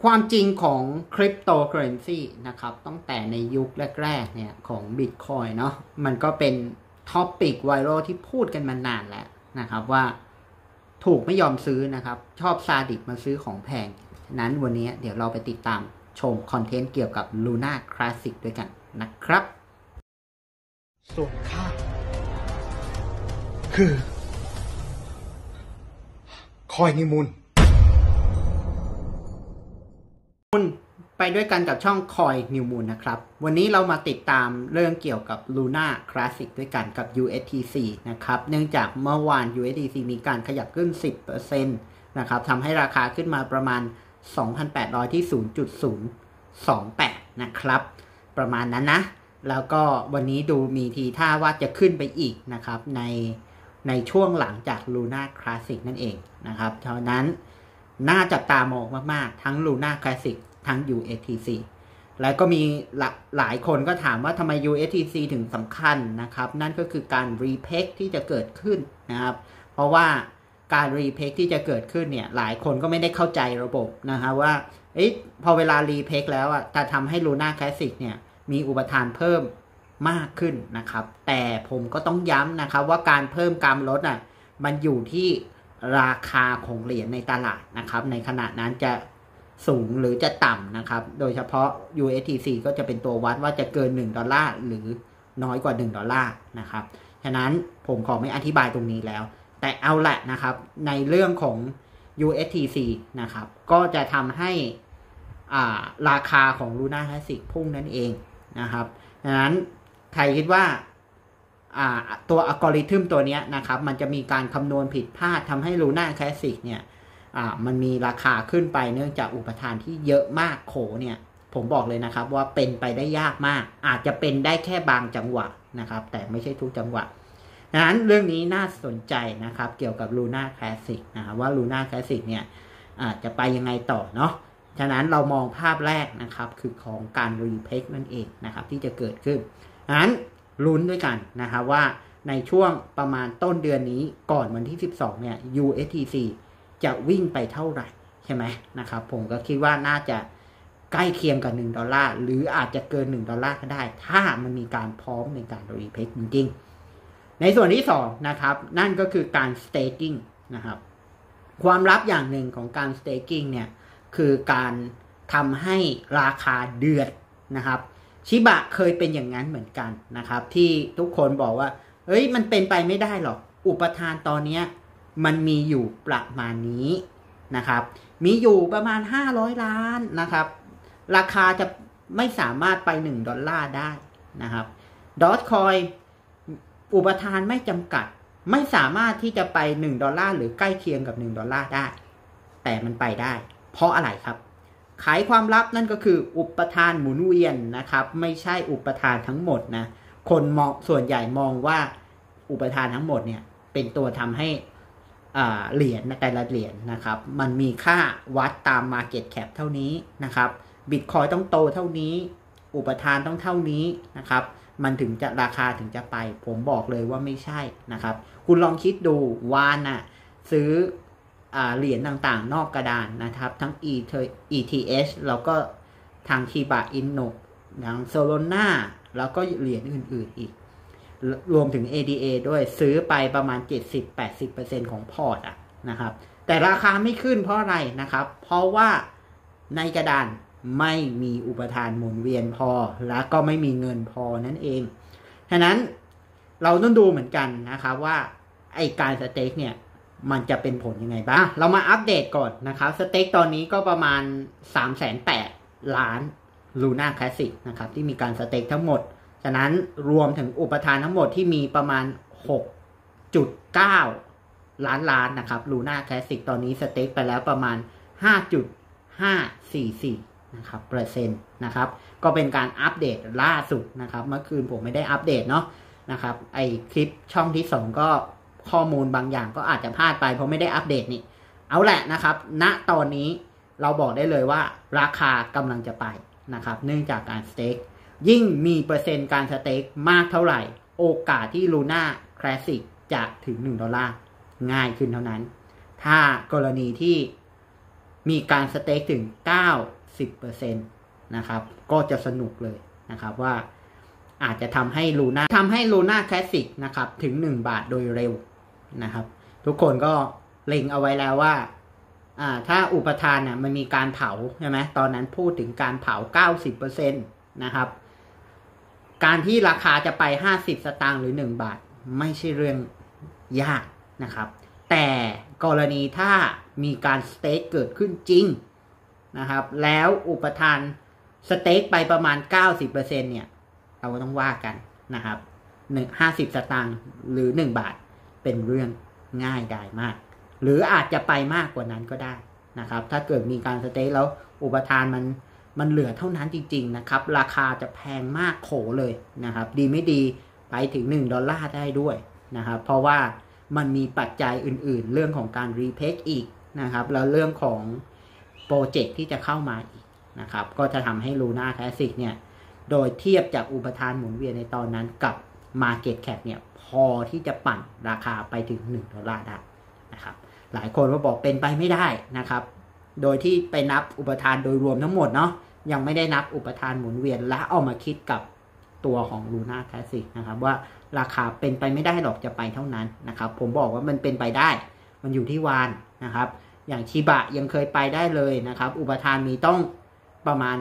ความจริงของคริปโตเคอเรนซีนะครับตั้งแต่ในยุคแรกๆเนี่ยของ Bitcoin เนาะมันก็เป็นท็อปปิกไวรัลที่พูดกันมานานแล้วนะครับว่าถูกไม่ยอมซื้อนะครับชอบซาดิสมาซื้อของแพงฉะนั้นวันนี้เดี๋ยวเราไปติดตามชมคอนเทนต์เกี่ยวกับ Luna Classic ด้วยกันนะครับส่วนข้าคือคอยนิมูลไปด้วยกันกับช่องคอยนิวมูลนะครับวันนี้เรามาติดตามเรื่องเกี่ยวกับ Luna Classic ด้วยกันกับ USTC นะครับเนื่องจากเมื่อวาน USTC มีการขยับขึ้น 10% นะครับทำให้ราคาขึ้นมาประมาณ 2,800 ที่ 0.028 นะครับประมาณนั้นนะแล้วก็วันนี้ดูมีทีท่าว่าจะขึ้นไปอีกนะครับในช่วงหลังจาก Luna Classic นั่นเองนะครับเท่านั้นน่าจับตามองมากๆทั้ง Luna Classic ทั้ง USTC แล้วก็มีหลายคนก็ถามว่าทำไม USTC ถึงสำคัญนะครับนั่นก็คือการ repeg ที่จะเกิดขึ้นนะครับเพราะว่าการ repeg ที่จะเกิดขึ้นเนี่ยหลายคนก็ไม่ได้เข้าใจระบบนะครับว่าพอเวลา repeg แล้วจะทำให้ Luna Classic เนี่ยมีอุปทานเพิ่มมากขึ้นนะครับแต่ผมก็ต้องย้ำนะครับว่าการเพิ่มการลดมันอยู่ที่ราคาของเหรียญในตลาดนะครับในขณะนั้นจะสูงหรือจะต่ำนะครับโดยเฉพาะ USTC ก็จะเป็นตัววัดว่าจะเกิน$1หรือน้อยกว่า$1นะครับฉะนั้นผมขอไม่อธิบายตรงนี้แล้วแต่เอาแหละนะครับในเรื่องของ USTC นะครับก็จะทำให้ราคาของ Luna Classic พุ่งนั่นเองนะครับฉะนั้นใครคิดว่าตัวอัลกอริทึมตัวนี้นะครับมันจะมีการคำนวณผิดพลาดทำให้ Luna Classic เนี่ยมันมีราคาขึ้นไปเนื่องจากอุปทานที่เยอะมากโขเนี่ยผมบอกเลยนะครับว่าเป็นไปได้ยากมากอาจจะเป็นได้แค่บางจังหวะนะครับแต่ไม่ใช่ทุกจังหวะดังนั้นเรื่องนี้น่าสนใจนะครับเกี่ยวกับ Luna Classic นะครับว่า Luna Classic เนี่ยจะไปยังไงต่อเนาะฉะนั้นเรามองภาพแรกนะครับคือของการ repeg นั่นเองนะครับที่จะเกิดขึ้นดังนั้นลุ้นด้วยกันนะครับว่าในช่วงประมาณต้นเดือนนี้ก่อนวันที่12เนี่ย USTC จะวิ่งไปเท่าไหร่ใช่ไหมนะครับผมก็คิดว่าน่าจะใกล้เคียงกับ$1หรืออาจจะเกิน$1ก็ได้ถ้ามันมีการพร้อมในการ repeg จริงๆในส่วนที่2นะครับนั่นก็คือการ staking นะครับความลับอย่างหนึ่งของการ staking เนี่ยคือการทำให้ราคาเดือดนะครับชิบะเคยเป็นอย่างนั้นเหมือนกันนะครับที่ทุกคนบอกว่ามันเป็นไปไม่ได้หรอกอุปทานตอนนี้มันมีอยู่ประมาณนี้นะครับมีอยู่ประมาณ500ล้านนะครับราคาจะไม่สามารถไป$1ได้นะครับDogecoinอุปทานไม่จำกัดไม่สามารถที่จะไป$1หรือใกล้เคียงกับ$1ได้แต่มันไปได้เพราะอะไรครับขายความลับนั่นก็คืออุปทานหมุนเวียนนะครับไม่ใช่อุปทานทั้งหมดนะคนมองส่วนใหญ่มองว่าอุปทานทั้งหมดเนี่ยเป็นตัวทำให้เหรียญแต่ละเหรียญนะครับมันมีค่าวัดตาม Market Cap เท่านี้นะครับ Bitcoin ต้องโตเท่านี้อุปทานต้องเท่านี้นะครับมันถึงจะราคาถึงจะไปผมบอกเลยว่าไม่ใช่นะครับคุณลองคิดดูวานซื้อเหรียญต่างๆนอกกระดานนะครับทั้ง ETH แล้วก็ทาง Shiba Inu ทาง Solana แล้วก็เหรียญอื่นๆอีกรวมถึง ADA ด้วยซื้อไปประมาณ 70-80% ของพอร์ตนะครับแต่ราคาไม่ขึ้นเพราะอะไรนะครับเพราะว่าในกระดานไม่มีอุปทานหมุนเวียนพอและก็ไม่มีเงินพอนั่นเองฉะนั้นเราต้องดูเหมือนกันนะครับว่าไอการสเต็กเนี่ยมันจะเป็นผลยังไงบ้างเรามาอัปเดตก่อนนะครับสเต็กตอนนี้ก็ประมาณ 308 ล้าน Luna Classic นะครับที่มีการสเต็กทั้งหมดฉะนั้นรวมถึงอุปทานทั้งหมดที่มีประมาณ 6.9 ล้านนะครับ Luna Classic ตอนนี้สเต็กไปแล้วประมาณ 5.544 นะครับเปอร์เซ็นต์นะครับก็เป็นการอัปเดตล่าสุดนะครับเมื่อคืนผมไม่ได้อัปเดตเนาะนะครับไอคลิปช่องที่2ก็ข้อมูลบางอย่างก็อาจจะพลาดไปเพราะไม่ได้อัปเดตนี่เอาแหละนะครับณตอนนี้เราบอกได้เลยว่าราคากำลังจะไปนะครับเนื่องจากการสเต็กยิ่งมีเปอร์เซ็นต์การสเต็กมากเท่าไหร่โอกาสที่ Luna Classic จะถึง$1ง่ายขึ้นเท่านั้นถ้ากรณีที่มีการสเต็กถึง 90% นะครับก็จะสนุกเลยนะครับว่าอาจจะทำให้ลูน่าคลาสสิกนะครับถึง1 บาทโดยเร็วนะครับทุกคนก็เล็งเอาไว้แล้วว่าถ้าอุปทานน่ะมันมีการเผาใช่ไหมตอนนั้นพูดถึงการเผา 90% นะครับการที่ราคาจะไป50 สตางค์หรือ1 บาทไม่ใช่เรื่องยากนะครับแต่กรณีถ้ามีการสเต็กเกิดขึ้นจริงนะครับแล้วอุปทานสเต็กไปประมาณ 90% เนี่ยเราก็ต้องว่ากันนะครับ50 สตางค์หรือ1 บาทเป็นเรื่องง่ายดายมากหรืออาจจะไปมากกว่านั้นก็ได้นะครับถ้าเกิดมีการสเต็กแล้วอุปทานมันเหลือเท่านั้นจริงๆนะครับราคาจะแพงมากโขเลยนะครับดีไม่ดีไปถึง$1ได้ด้วยนะครับเพราะว่ามันมีปัจจัยอื่นๆเรื่องของการรีเพคอีกนะครับแล้วเรื่องของโปรเจกต์ที่จะเข้ามาอีกนะครับก็จะทำให้ Luna Classic เนี่ยโดยเทียบจากอุปทานหมุนเวียนในตอนนั้นกับ Market Cap เนี่ยพอที่จะปั่นราคาไปถึง$1ได้นะครับหลายคนก็บอกเป็นไปไม่ได้นะครับโดยที่ไปนับอุปทานโดยรวมทั้งหมดเนาะยังไม่ได้นับอุปทานหมุนเวียนและเอามาคิดกับตัวของ Luna Classic นะครับว่าราคาเป็นไปไม่ได้หรอกจะไปเท่านั้นนะครับผมบอกว่ามันเป็นไปได้มันอยู่ที่วานนะครับอย่างชิบะยังเคยไปได้เลยนะครับอุปทานมีต้องประมาณ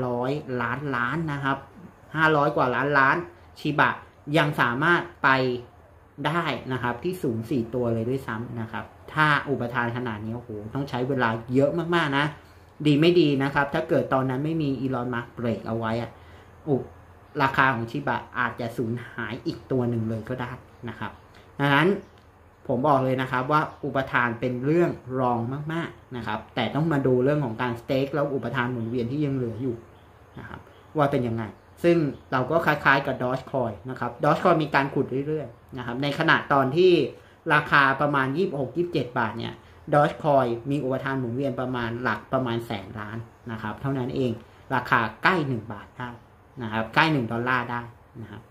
500 ล้านนะครับ500 กว่าล้านชิบะยังสามารถไปได้นะครับที่สูง4 ตัวเลยด้วยซ้ำนะครับถ้าอุปทานขนาดนี้โอ้โหต้องใช้เวลาเยอะมากๆนะดีไม่ดีนะครับถ้าเกิดตอนนั้นไม่มีอีลอนมัสก์เบรกเอาไว้ราคาของชิบะอาจจะสูญหายอีกตัวหนึ่งเลยก็ได้นะครับดังนั้นผมบอกเลยนะครับว่าอุปทานเป็นเรื่องรองมากๆนะครับแต่ต้องมาดูเรื่องของการสเต็กแล้วอุปทานหมุนเวียนที่ยังเหลืออยู่นะครับว่าเป็นยังไงซึ่งเราก็คล้ายๆกับ Dogecoin นะครับ Dogecoin มีการขุดเรื่อยๆนะครับในขณะตอนที่ราคาประมาณ26-27 บาทเนี่ย Dogecoin มีอุปทานหมุนเวียนประมาณหลักประมาณ100,000 ล้านนะครับเท่านั้นเองราคาใกล้1 บาทได้นะครับใกล้$1ได้นะครับ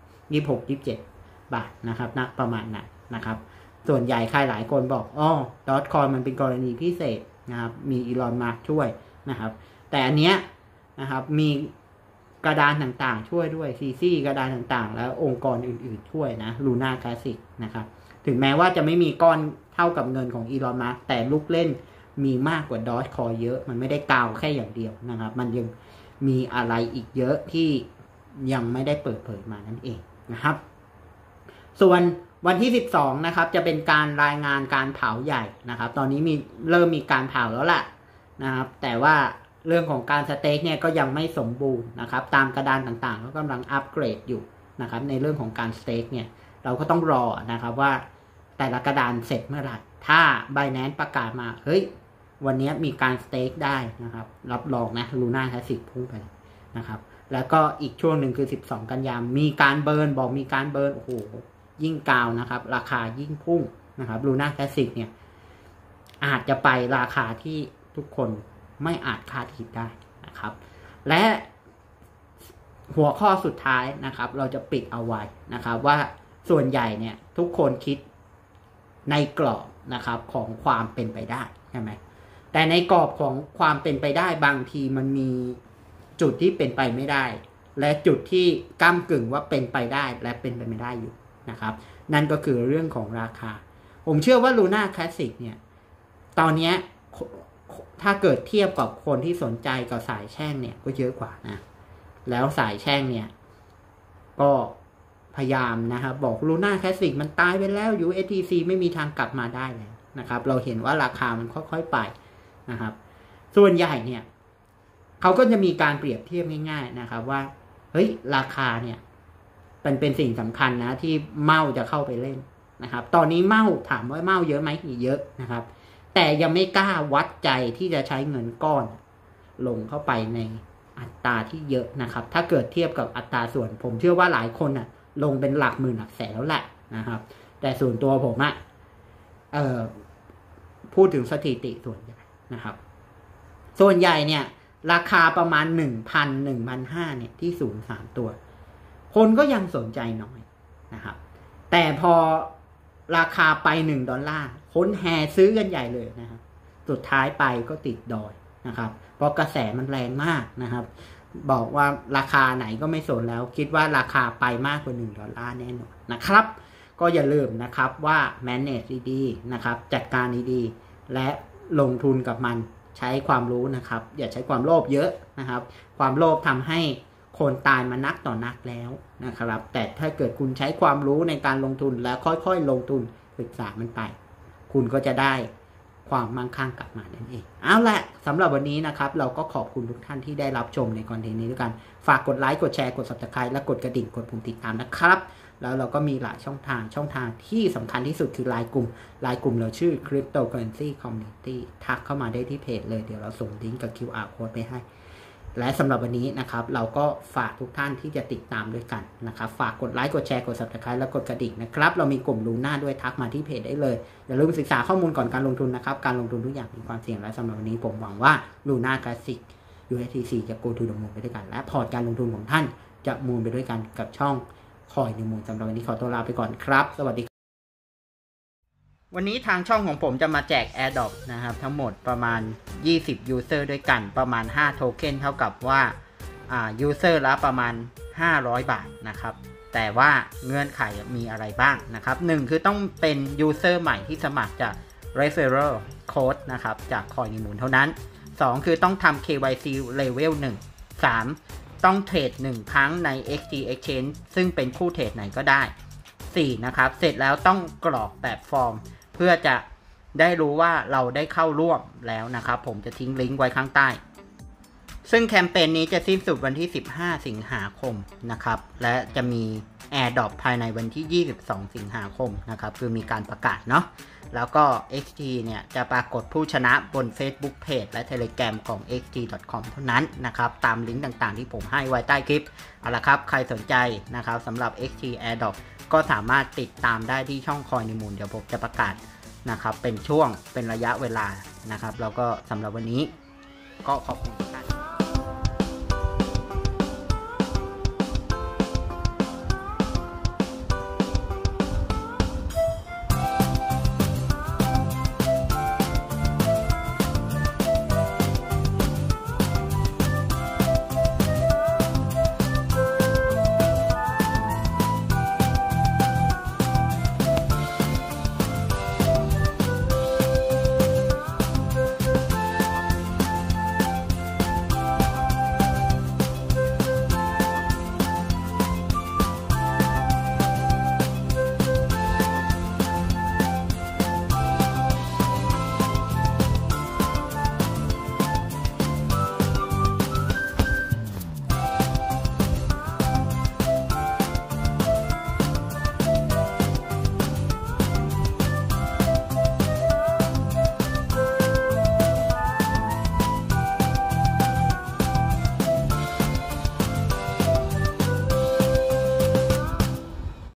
26-27 บาทนะครับนะประมาณนั้นนะครับส่วนใหญ่ใครหลายคนบอกDogecoin มันเป็นกรณีพิเศษนะครับมีอีลอนมัสก์ช่วยนะครับแต่อันเนี้ยนะครับมีกระดานต่างๆช่วยด้วยซีกระดานต่างๆแล้วองค์กรอื่นๆช่วยนะ Luna Classic นะครับถึงแม้ว่าจะไม่มีก้อนเท่ากับเงินของอีลอนมัสก์แต่ลูกเล่นมีมากกว่า Dogecoin เยอะมันไม่ได้กาวแค่อย่างเดียวนะครับมันยังมีอะไรอีกเยอะที่ยังไม่ได้เปิดเผยมานั่นเองนะครับส่วนวันที่12นะครับจะเป็นการรายงานการเผาใหญ่นะครับตอนนี้เริ่มมีการเผาแล้วล่ะนะครับแต่ว่าเรื่องของการสเต็กเนี่ยก็ยังไม่สมบูรณ์นะครับตามกระดานต่างๆก็กำลังอัปเกรดอยู่นะครับในเรื่องของการสเต็กเนี่ยเราก็ต้องรอนะครับว่าแต่ละกระดานเสร็จเมื่อไหร่ถ้า Binance ประกาศมาเฮ้ยวันนี้มีการสเต็กได้นะครับรับรองนะ Luna Classic พุ่งไปนะครับแล้วก็อีกช่วงหนึ่งคือ12 กันยายนมีการเบิร์นบอกมีการเบิร์นโอ้โหยิ่งกาวนะครับราคายิ่งพุ่งนะครับ Luna Classic เนี่ยอาจจะไปราคาที่ทุกคนไม่อาจคาดคิดได้นะครับและหัวข้อสุดท้ายนะครับเราจะปิดเอาไว้นะครับว่าส่วนใหญ่เนี่ยทุกคนคิดในกรอบนะครับของความเป็นไปได้ใช่ไหมแต่ในกรอบของความเป็นไปได้บางทีมันมีจุดที่เป็นไปไม่ได้และจุดที่ก้ำกึ่งว่าเป็นไปได้และเป็นไปไม่ได้อยู่นะครับนั่นก็คือเรื่องของราคาผมเชื่อว่า Luna Classic เนี่ยตอนนี้ถ้าเกิดเทียบกับคนที่สนใจกับสายแช่งเนี่ยก็เยอะกว่านะแล้วสายแช่งเนี่ยก็พยายามนะครับบอก Luna Classic มันตายไปแล้ว USDC ไม่มีทางกลับมาได้แล้วนะครับเราเห็นว่าราคามันค่อยๆไปนะครับส่วนใหญ่เนี่ยเขาก็จะมีการเปรียบเทียบง่ายๆนะครับว่าเฮ้ยราคาเนี่ยเป็นสิ่งสำคัญนะที่เมาจะเข้าไปเล่นนะครับตอนนี้เมาถามว่าเมาเยอะไหมเยอะนะครับแต่ยังไม่กล้าวัดใจที่จะใช้เงินก้อนลงเข้าไปในอัตราที่เยอะนะครับถ้าเกิดเทียบกับอัตราส่วนผมเชื่อว่าหลายคนน่ะลงเป็นหลักหมื่นหลักแสนแล้วแหละนะครับแต่ส่วนตัวผมอะพูดถึงสถิติส่วนใหญ่นะครับส่วนใหญ่เนี่ยราคาประมาณ 1,000-1,500 เนี่ยที่สูง3 ตัวคนก็ยังสนใจน้อยนะครับแต่พอราคาไป$1คนแห่ซื้อกันใหญ่เลยนะครับสุดท้ายไปก็ติดดอยนะครับเพราะกระแสมันแรงมากนะครับบอกว่าราคาไหนก็ไม่สนแล้วคิดว่าราคาไปมากกว่า$1แน่นอนนะครับก็อย่าลืมนะครับว่า manage ดีๆนะครับจัดการดีๆและลงทุนกับมันใช้ความรู้นะครับอย่าใช้ความโลภเยอะนะครับความโลภทำให้คนตายมานักต่อนักแล้วนะครับแต่ถ้าเกิดคุณใช้ความรู้ในการลงทุนแล้วค่อยๆลงทุนศึกษามันไปคุณก็จะได้ความมั่งคั่งกลับมานั่นเองเอาละสำหรับวันนี้นะครับเราก็ขอบคุณทุกท่านที่ได้รับชมในคอนเทนต์นี้ด้วยกันฝากกดไลค์กดแชร์กด Subscribe และกดกระดิ่งกดปุ่มติดตามนะครับแล้วเราก็มีหลายช่องทางที่สำคัญที่สุดคือไลน์กลุ่มเราชื่อ Cryptocurrency Community ทักเข้ามาได้ที่เพจเลยเดี๋ยวเราส่งลิงก์กับ QR Code ไปให้และสำหรับวันนี้นะครับเราก็ฝากทุกท่านที่จะติดตามด้วยกันนะครับฝากกดไลค์กดแชร์กด Subscribe และกดกระดิ่งนะครับเรามีกลุ่มลูน่าด้วยทักมาที่เพจได้เลยอย่าลืมศึกษาข้อมูลก่อนการลงทุนนะครับการลงทุนทุกอย่างมีความเสี่ยงและสำหรับวันนี้ผมหวังว่าลูน่าคลาสสิก USDC จะ go to the moon ไปด้วยกันและพอร์ตการลงทุนของท่านจะมูนไปด้วยกันกับช่องคอยนิวมูนสำหรับวันนี้ขอตัวลาไปก่อนครับสวัสดีวันนี้ทางช่องของผมจะมาแจก AirDrop นะครับทั้งหมดประมาณ20 User ด้วยกันประมาณ5โทเค็นเท่ากับว่าUser ละประมาณ500 บาทนะครับแต่ว่าเงื่อนไขมีอะไรบ้างนะครับ1คือต้องเป็น User ใหม่ที่สมัครจาก Referral Code นะครับจากคอยนิวมูนเท่านั้น2คือต้องทำ KYC Level 1 3ต้องเทรด1ครั้งใน XT Exchange ซึ่งเป็นคู่เทรดไหนก็ได้4นะครับเสร็จแล้วต้องกรอกแบบฟอร์มเพื่อจะได้รู้ว่าเราได้เข้าร่วมแล้วนะครับผมจะทิ้งลิงก์ไว้ข้างใต้ซึ่งแคมเปญนี้จะสิ้นสุดวันที่15สิงหาคมนะครับและจะมี AirDrop ภายในวันที่22สิงหาคมนะครับคือมีการประกาศเนาะแล้วก็ XT เนี่ยจะปรากฏผู้ชนะบน Facebook Page และ Telegram ของ xt.com เท่านั้นนะครับตามลิงก์ต่างๆที่ผมให้ไว้ใต้คลิปเอาละครับใครสนใจนะครับสำหรับ XT AirDrop ก็สามารถติดตามได้ที่ช่องคอยนิวมูนเดี๋ยวผมจะประกาศนะครับเป็นช่วงเป็นระยะเวลานะครับแล้วก็สำหรับวันนี้ก็ขอบคุณ